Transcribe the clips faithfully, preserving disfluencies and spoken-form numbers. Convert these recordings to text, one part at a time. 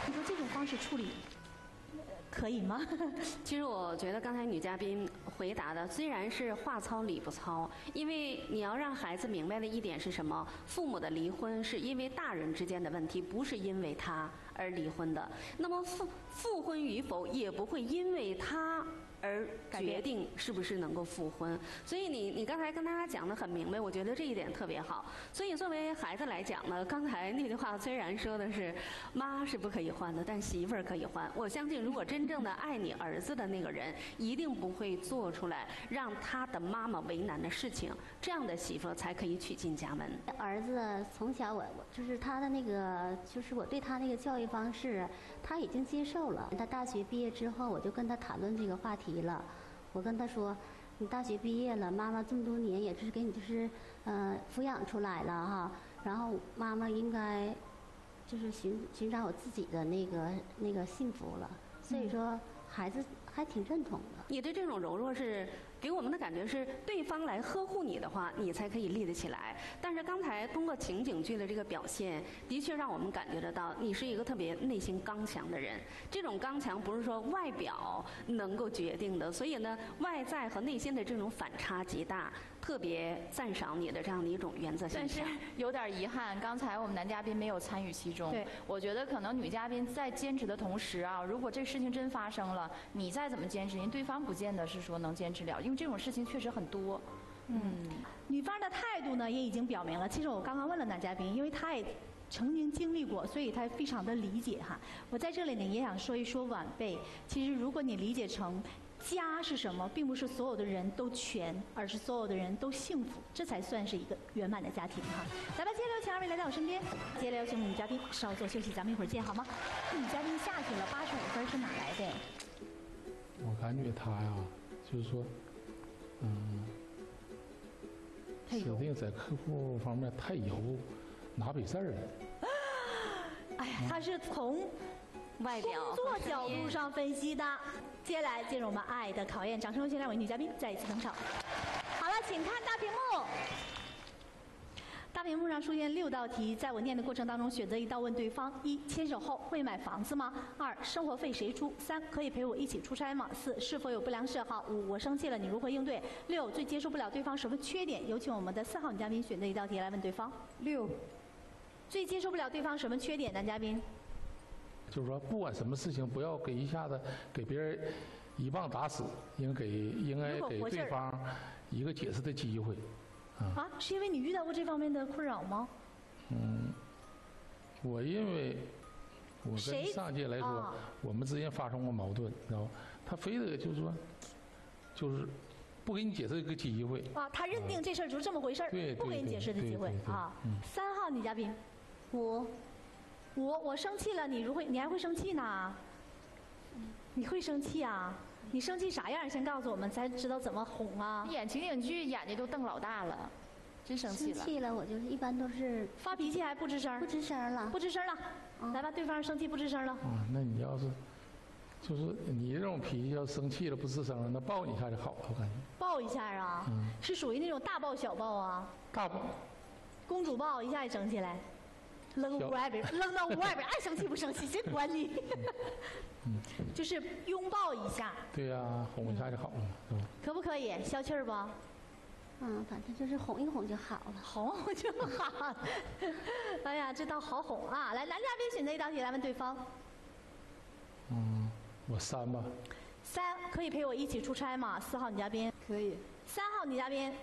你说这种方式处理可以吗？ 其实我觉得刚才女嘉宾回答的虽然是话糙理不糙，因为你要让孩子明白的一点是什么？父母的离婚是因为大人之间的问题，不是因为他而离婚的。那么复复婚与否也不会因为他而决定是不是能够复婚。所以你你刚才跟大家讲的很明白，我觉得这一点特别好。所以作为孩子来讲呢，刚才那句话虽然说的是妈是不可以换的，但媳妇儿可以换。我相信如果真正的爱你儿子的那个人，一定不会做出来让他的妈妈为难的事情，这样的媳妇才可以娶进家门。 儿子从小我我就是他的那个，就是我对他那个教育方式，他已经接受了。他大学毕业之后，我就跟他谈论这个话题了。我跟他说，你大学毕业了，妈妈这么多年也是给你就是呃抚养出来了哈，然后妈妈应该就是寻寻找我自己的那个那个幸福了。所以说，孩子还挺认同的。 你的这种柔弱是给我们的感觉是，对方来呵护你的话，你才可以立得起来。但是刚才通过情景剧的这个表现，的确让我们感觉得到，你是一个特别内心刚强的人。这种刚强不是说外表能够决定的，所以呢，外在和内心的这种反差极大。特别赞赏你的这样的一种原则性。 但是有点遗憾，刚才我们男嘉宾没有参与其中。 对， 我觉得可能女嘉宾在坚持的同时啊，如果这事情真发生了，你再怎么坚持，人对方不见得是说能坚持了，因为这种事情确实很多。 嗯，女方的态度呢也已经表明了。其实我刚刚问了男嘉宾，因为他也曾经经历过，所以他非常的理解哈。我在这里呢也想说一说晚辈。其实如果你理解成家是什么，并不是所有的人都全，而是所有的人都幸福，这才算是一个圆满的家庭哈。来吧，接着有请二位来到我身边，接着有请女嘉宾稍作休息，咱们一会儿见好吗？女嘉宾下去了，八十五分是哪来的？ 我感觉他呀，就是说，嗯，指定在客户方面太油，拿笔字儿了。 哎呀，他是从外表工作角度上分析的。接下来进入我们爱的考验，掌声有请两位女嘉宾再一次登场。好了，请看大屏幕。大屏幕上出现六道题，在我念的过程当中选择一道问对方：一、牵手后会买房子吗？二、生活费谁出？三、可以陪我一起出差吗？四、是否有不良嗜好？五、我生气了你如何应对？六、最接受不了对方什么缺点？有请我们的四号女嘉宾选择一道题来问对方。六、最接受不了对方什么缺点？男嘉宾。 就是说，不管什么事情，不要给一下子给别人一棒打死，应该给应该给对方一个解释的机会。 啊, 啊，是因为你遇到过这方面的困扰吗？ 嗯，我因为我跟上届来说，啊、我们之间发生过矛盾，你知道吧？他非得就是说，就是不给你解释一个机会。 啊，他认定这事儿就是这么回事儿， 对， 不给你解释的机会啊。嗯、三号女嘉宾， 我。 我我生气了，你如会，你还会生气呢？你会生气啊？你生气啥样？先告诉我们，才知道怎么哄啊。 演情景剧眼睛都瞪老大了，真生气了。 生气了，我就是一般都是发脾气还不吱声？ 不吱声了， 不吱声了。嗯、来吧，对方生气不吱声了。 啊，那你要是就是你这种脾气，要生气了不吱声了，那抱你一下就好了，我感觉。 抱一下啊？嗯、是属于那种大抱小抱啊？ 大抱。 公主抱一下也整起来。扔屋外边，扔到屋外边，爱生气不生气，谁管你？嗯，就是拥抱一下。 对呀、啊，哄一下就好了，是吧？ 可不可以消气儿不？ 嗯，反正就是哄一哄就好了， 哄哄就好。哎呀，这道好哄啊！来，男嘉宾选择一道题来问对方。 嗯，我三吧。 三，可以陪我一起出差吗？四号女嘉宾。 可以。 三号女嘉宾。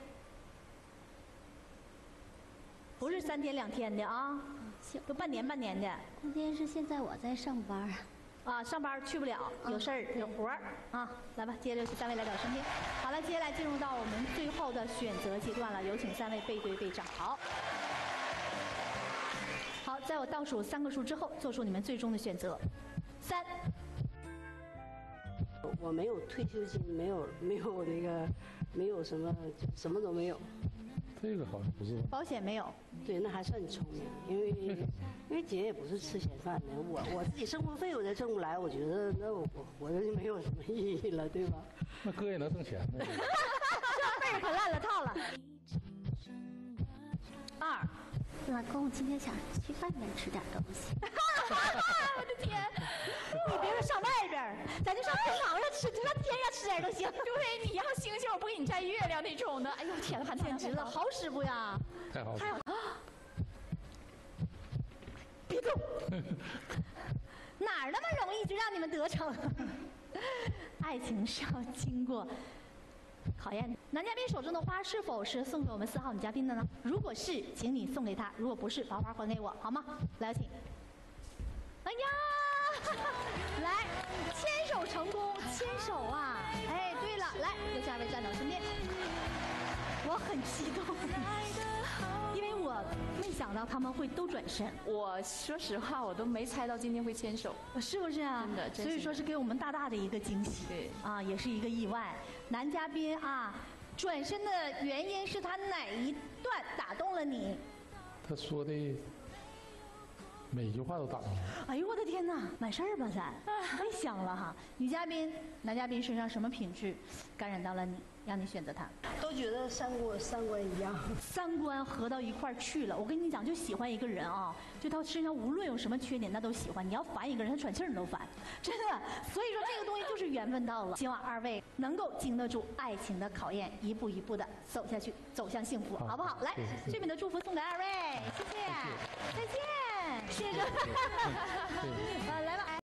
不是三天两天的啊，都半年半年的。 关键是现在我在上班啊，上班去不了，有事儿、嗯、有活儿啊。来吧，接着三位来到身边。好了，接下来进入到我们最后的选择阶段了，有请三位背对背站好。好，在我倒数三个数之后，做出你们最终的选择。三。 我没有退休金，没有没有那个，没有什么，什么都没有。 这个好像不是保险没有， 对，那还算聪明，因为因为姐也不是吃闲饭的，我我自己生活费我再挣不来，我觉得那我活着就没有什么意义了，对吧？ 那哥也能挣钱呢。 这辈儿可烂了套了。二， 老公，我今天想去外面吃点东西。 我的天！ 说上外边儿，咱就上天堂上吃，就上天上吃点都行。 对，你要星星，我不给你摘月亮那种的。哎呦天哪，韩简直了，好师傅呀！ 太好了， 太好了。别动，哪儿那么容易就让你们得逞？爱情是要经过考验的。男嘉宾手中的花是否是送给我们四号女嘉宾的呢？如果是，请你送给她；如果不是，把花还给我，好吗？来，请。哎呀，来，牵手成功，牵手啊！哎，对了，来，由下一位站到我身边。我很激动，因为我没想到他们会都转身。 我说实话，我都没猜到今天会牵手， 是不是啊？ 真的，真所以说是给我们大大的一个惊喜。 对， 啊，也是一个意外。男嘉宾啊，转身的原因是他哪一段打动了你？ 他说的每句话都打动我。 哎呦我的天哪，完事儿吧咱，太香了哈！女嘉宾、男嘉宾身上什么品质感染到了你，让你选择他？ 都觉得三观三观一样， 三观合到一块儿去了。我跟你讲，就喜欢一个人啊，就他身上无论有什么缺点，那都喜欢。你要烦一个人，他喘气儿你都烦，真的。所以说这个东西就是缘分到了。希望二位能够经得住爱情的考验，一步一步的走下去，走向幸福，好不好？来，最美的祝福送给二位，谢谢，再见，谢谢。啊，来吧。